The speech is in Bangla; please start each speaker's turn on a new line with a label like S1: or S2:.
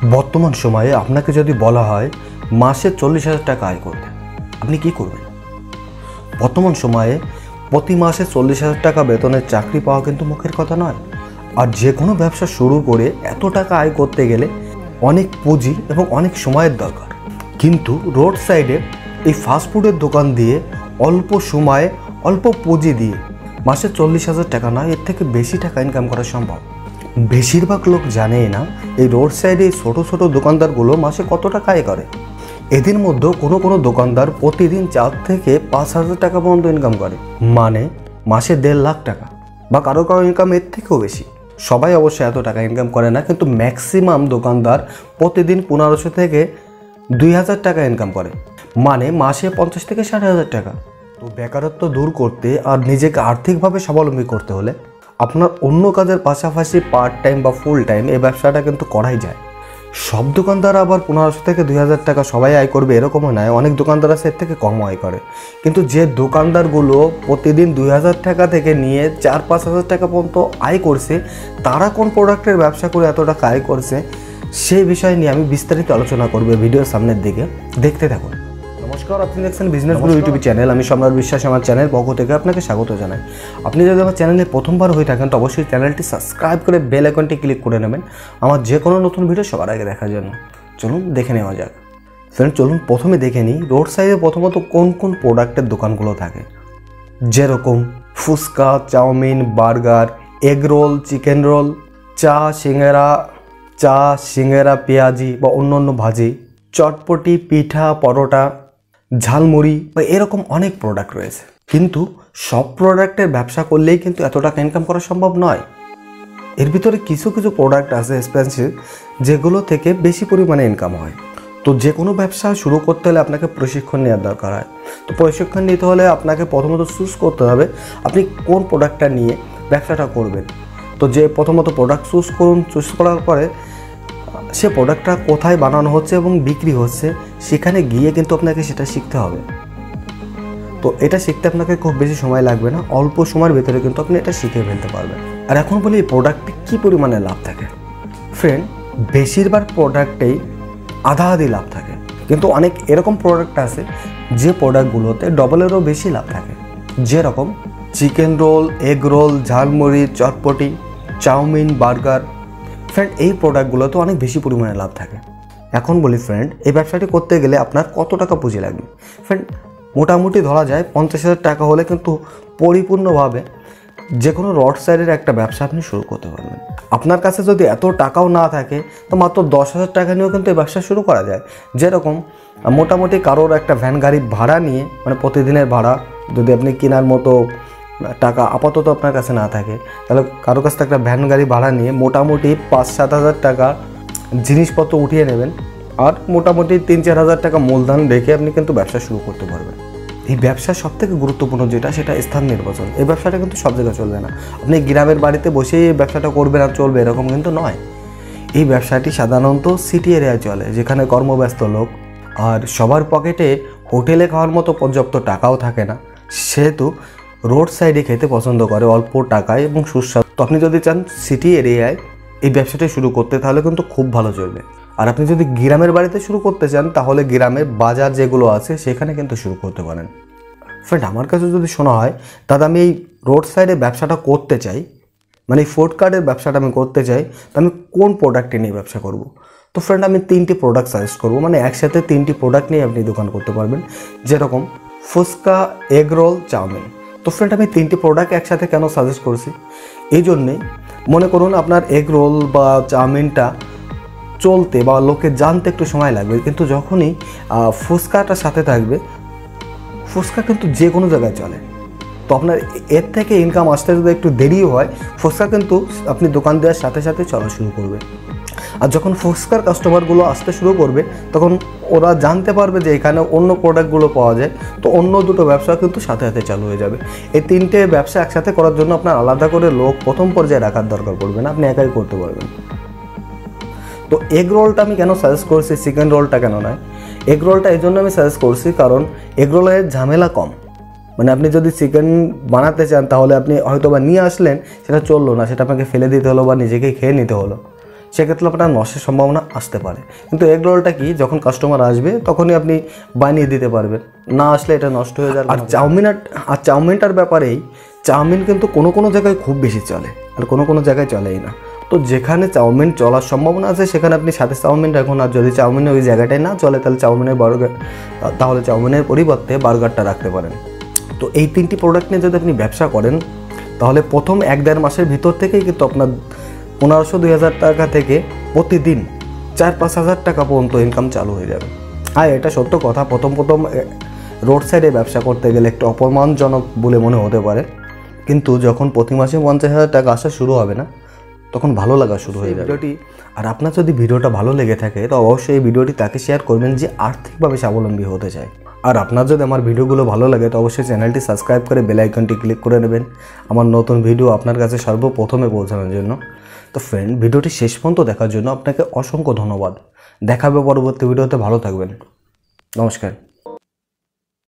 S1: বর্তমান সময়ে আপনাকে যদি বলা হয় মাসে 40,000 টাকা আয় করতে, আপনি কি করবেন? বর্তমান সময়ে প্রতি মাসে 40,000 টাকা বেতনের চাকরি পাওয়া কিন্তু মুখের কথা নয়। আর যে কোনো ব্যবসা শুরু করে এত টাকা আয় করতে গেলে অনেক পুঁজি এবং অনেক সময়ের দরকার। কিন্তু রোড সাইডে এই ফাস্টফুডের দোকান দিয়ে অল্প সময়ে অল্প পুঁজি দিয়ে মাসে 40,000 টাকা নয়, এর থেকে বেশি টাকা ইনকাম করা সম্ভব। বেশিরভাগ লোক জানেই না এই রোড সাইডে এই ছোটো ছোটো দোকানদারগুলো মাসে কত টাকা আয় করে। এদের মধ্যে কোনো কোনো দোকানদার প্রতিদিন 4 থেকে 5,000 টাকা পর্যন্ত ইনকাম করে, মানে মাসে 1.5 লাখ টাকা, বা কারো কারো ইনকাম এর থেকেও বেশি। সবাই অবশ্যই এত টাকা ইনকাম করে না, কিন্তু ম্যাক্সিমাম দোকানদার প্রতিদিন 1500 থেকে 2,000 টাকা ইনকাম করে, মানে মাসে 50 থেকে 60,000 টাকা। তো বেকারত্ব দূর করতে আর নিজেকে আর্থিকভাবে স্বাবলম্বী করতে হলে আপনার অন্য কাজের পাশাপাশি পার্ট টাইম বা ফুল টাইম এই ব্যবসাটা কিন্তু করাই যায়। সব দোকানদার আবার 1500 থেকে 2,000 টাকা সবাই আয় করবে এরকমও নয়, অনেক দোকানদার আছে এর থেকে কম আয় করে। কিন্তু যে দোকানদারগুলো প্রতিদিন 2,000 টাকা থেকে নিয়ে 4-5,000 টাকা পর্যন্ত আয় করছে, তারা কোন প্রোডাক্টের ব্যবসা করে এত টাকা আয় করছে সেই বিষয় নিয়ে আমি বিস্তারিত আলোচনা করব ভিডিওর সামনের দিকে, দেখতে থাকুন। নমস্কার, আপনি দেখছেন বিজনেস গুরু ইউটিউব চ্যানেল। আমি সম্রাট বিশ্বাস, আমার চ্যানেল পক্ষ থেকে আপনাকে স্বাগত জানাই। আপনি যদি আমার চ্যানেলে প্রথমবার হয়ে থাকেন তো অবশ্যই চ্যানেলটি সাবস্ক্রাইব করে বেল আইকনটি ক্লিক করে নেবেন আমার যে কোনো নতুন ভিডিও সবার আগে দেখার জন্য। চলুন দেখে নেওয়া যাক। ফ্রেন্ড, চলুন প্রথমে দেখে নিই রোড সাইডে প্রথমত কোন কোন প্রোডাক্টের দোকানগুলো থাকে। যেরকম phuchka, chowmein, burger, egg roll, chicken roll, চা, সিঙ্গারা, পেঁয়াজি বা অন্য ভাজি, চটপটি, পিঠা, পরোটা, ঝালমুড়ি বা এরকম অনেক প্রোডাক্ট রয়েছে। কিন্তু সব প্রোডাক্টের ব্যবসা করলেই কিন্তু এত টাকা ইনকাম করা সম্ভব নয়। এর ভিতরে কিছু কিছু প্রোডাক্ট আছে এক্সপেন্সিভ, যেগুলো থেকে বেশি পরিমাণে ইনকাম হয়। তো যে কোনো ব্যবসা শুরু করতে হলে আপনাকে প্রশিক্ষণ নেওয়ার দরকার হয়। তো প্রশিক্ষণ নিতে হলে আপনাকে প্রথমত চুজ করতে হবে আপনি কোন প্রোডাক্টটা নিয়ে ব্যবসাটা করবেন। তো যে প্রথমত প্রোডাক্ট চুজ করার পরে সে প্রোডাক্টটা কোথায় বানানো হচ্ছে এবং বিক্রি হচ্ছে সেখানে গিয়ে কিন্তু আপনাকে সেটা শিখতে হবে। তো এটা শিখতে আপনাকে খুব বেশি সময় লাগবে না, অল্প সময়ের ভেতরে কিন্তু আপনি এটা শিখে ফেলতে পারবেন। আর এখন বলি এই প্রোডাক্টে কী পরিমাণে লাভ থাকে। ফ্রেন্ড, বেশিরভাগ প্রোডাক্টেই আধা আধি লাভ থাকে, কিন্তু অনেক এরকম প্রোডাক্ট আছে যে প্রোডাক্টগুলোতে ডবলেরও বেশি লাভ থাকে। যেরকম চিকেন রোল, এগ রোল, ঝালমুড়ি, চটপটি, চাউমিন, বার্গার। ফ্রেন্ড, এই প্রোডাক্টগুলোতে অনেক বেশি পরিমাণে লাভ থাকে। এখন বলি ফ্রেন্ড, এই ব্যবসাটি করতে গেলে আপনার কত টাকা পুঁজি লাগবে। ফ্রেন্ড, মোটামুটি ধরা যায় 50,000 টাকা হলে কিন্তু পরিপূর্ণভাবে যে কোনো রোড সাইডের একটা ব্যবসা আপনি শুরু করতে পারবেন। আপনার কাছে যদি এত টাকাও না থাকে তো মাত্র 10,000 টাকা নিয়েও কিন্তু এই ব্যবসা শুরু করা যায়। যেরকম মোটামুটি কারোর একটা ভ্যান গাড়ি ভাড়া নিয়ে, মানে প্রতিদিনের ভাড়া যদি আপনি কেনার মতো টাকা আপাতত আপনার কাছে না থাকে, তাহলে কারো কাছ থেকে একটা ভ্যান গাড়ি ভাড়া নিয়ে মোটামুটি 5-7 হাজার টাকা জিনিসপত্র উঠিয়ে নেবেন, আর মোটামুটি 3-4 হাজার টাকা মূলধন রেখে আপনি কিন্তু ব্যবসা শুরু করতে পারবেন। এই ব্যবসার সবথেকে গুরুত্বপূর্ণ যেটা, সেটা স্থান নির্বাচন। এই ব্যবসাটা কিন্তু সব জায়গায় চলবে না। আপনি গ্রামের বাড়িতে বসেই এই ব্যবসাটা করবেন আর চলবে এরকম কিন্তু নয়। এই ব্যবসাটি সাধারণত সিটি এরিয়ায় চলে, যেখানে কর্মব্যস্ত লোক আর সবার পকেটে হোটেলে খাওয়ার মতো পর্যাপ্ত টাকাও থাকে না, সেহেতু রোড সাইডে খেতে পছন্দ করে অল্প টাকায় এবং সুস্বাদু। তো আপনি যদি চান সিটি এরিয়ায় এই ব্যবসাটা শুরু করতে, তাহলে কিন্তু খুব ভালো চলবে। আর আপনি যদি গ্রামের বাড়িতে শুরু করতে চান, তাহলে গ্রামের বাজার যেগুলো আছে সেখানে কিন্তু শুরু করতে পারেন। ফ্রেন্ড, আমার কাছে যদি শোনা হয় দাদা আমি এই রোড সাইডে ব্যবসাটা করতে চাই, মানে এই ফুড কার্টের ব্যবসাটা আমি করতে চাই, তো আমি কোন প্রোডাক্টে নিয়ে ব্যবসা করব। তো ফ্রেন্ড, আমি 3টি প্রোডাক্ট সাজেস্ট করবো, মানে একসাথে 3টি প্রোডাক্ট নিয়ে আপনি দোকান করতে পারবেন। যেরকম ফুচকা, egg roll, chow. Mein friend, আমি 3টি প্রোডাক্ট একসাথে কেন সাজেস্ট করছি, এই জন্যেই মনে করুন আপনার এগ রোল বা চাউমিনটা চলতে বা লোকে জানতে একটু সময় লাগবে, কিন্তু যখনই ফুচকাটা সাথে থাকবে, ফুচকা কিন্তু যে কোনো জায়গায় চলে। তো আপনার এর থেকে ইনকাম আসতে যদি একটু দেরিও হয়, ফুচকা কিন্তু আপনি দোকান দেওয়ার সাথে সাথে চলা শুরু করবে। আর যখন ফুচকার কাস্টমারগুলো আসতে শুরু করবে, তখন ওরা জানতে পারবে যে এখানে অন্য প্রোডাক্টগুলো পাওয়া যায়, তো অন্য দুটো ব্যবসা কিন্তু সাথে সাথে চালু হয়ে যাবে। এই 3টে ব্যবসা একসাথে করার জন্য আপনার আলাদা করে লোক প্রথম পর্যায়ে রাখার দরকার পড়বে না, আপনি একাই করতে পারবেন। তো এগ রোলটা আমি কেন সাজেস্ট করছি, চিকেন রোলটা কেন নয়? এগ রোলটা এই জন্য আমি সাজেস্ট করছি কারণ এগ রোলের ঝামেলা কম। মানে আপনি যদি চিকেন বানাতে চান, তাহলে আপনি হয়তো বা নিয়ে আসলেন, সেটা চললো না, সেটা আপনাকে ফেলে দিতে হলো বা নিজেকে খেয়ে নিতে হলো। সেক্ষেত্রে আপনার নষ্টের সম্ভাবনা আসতে পারে। কিন্তু এগ রোলটা কি, যখন কাস্টমার আসবে তখনই আপনি বানিয়ে দিতে পারবেন, না আসলে এটা নষ্ট হয়ে যাবে। আর চাউমিনটার ব্যাপারেই, চাউমিন কিন্তু কোনো কোনো জায়গায় খুব বেশি চলে আর কোনো কোনো জায়গায় চলেই না। তো যেখানে চাউমিন চলার সম্ভাবনা আছে সেখানে আপনি সাথে চাউমিন রাখুন, আর যদি চাউমিনের ওই জায়গাটায় না চলে তাহলে চাউমিনের পরিবর্তে বার্গারটা রাখতে পারেন। তো এই 3টি প্রোডাক্ট নিয়ে যদি আপনি ব্যবসা করেন তাহলে প্রথম 1-1.5 মাসের ভিতর থেকেই কিন্তু আপনার 1500-2000 টাকা থেকে প্রতিদিন 4-5 হাজার টাকা পর্যন্ত ইনকাম চালু হয়ে যাবে। আর এটা সত্য কথা, প্রথম রোড সাইডে ব্যবসা করতে গেলে একটু অপমানজনক বলে মনে হতে পারে, কিন্তু যখন প্রতি মাসে 50,000 টাকা আসা শুরু হবে না, তখন ভালো লাগা শুরু হয়ে যাবে। আর আপনার যদি ভিডিওটা ভালো লেগে থাকে তো অবশ্যই এই ভিডিওটি তাকে শেয়ার করবেন যে আর্থিকভাবে স্বাবলম্বী হতে চায়। আর আপনার যদি আমার ভিডিওগুলো ভালো লাগে তো অবশ্যই চ্যানেলটি সাবস্ক্রাইব করে বেল আইকনটি ক্লিক করে নেবেন আমার নতুন ভিডিও আপনার কাছে সর্বপ্রথমে পৌঁছানোর জন্য। তো ফ্রেন্ড, ভিডিওটি শেষ পর্যন্ত দেখার জন্য আপনাকে অসংখ্য ধন্যবাদ। দেখা হবে পরবর্তী ভিডিওতে। ভালো থাকবেন। নমস্কার।